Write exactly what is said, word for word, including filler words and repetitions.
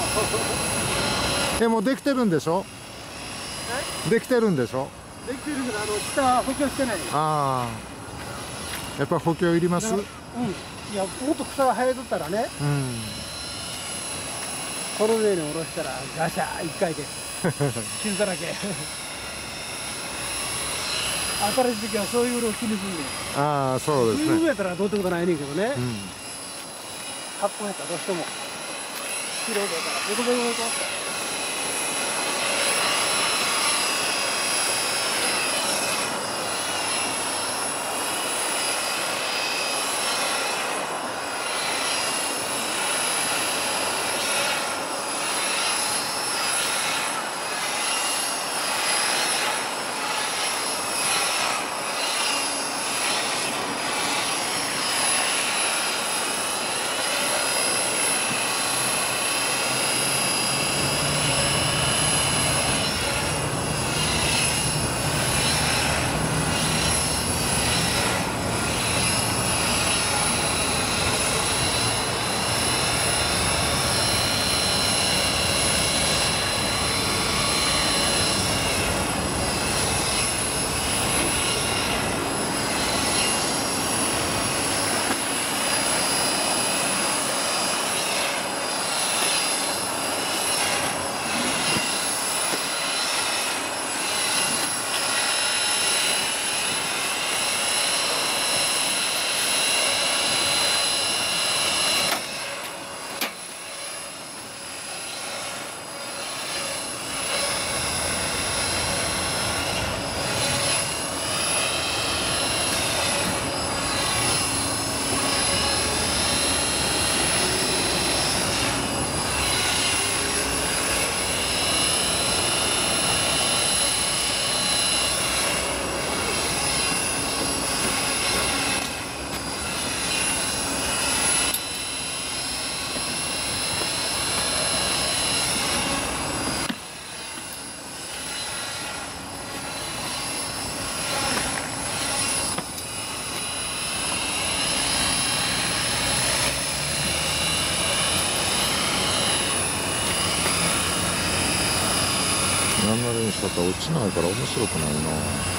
え、もうできてるんでしょ？できてるんでしょ？ できてるけど、あの下補強してない。 ああ、やっぱ補強いります？うん。いや、もっと草が生えとったらね、うん、この上に下ろしたらガシャーいっかいで傷だらけ。新しい時はそういうのを気にすんねん。 ああ、そうですね。 そういうやったらどうってことないねんけどね、うん、発酵やったらどうしても疲労だからどこでも行こう。 何の練習だったら落ちないから面白くないな。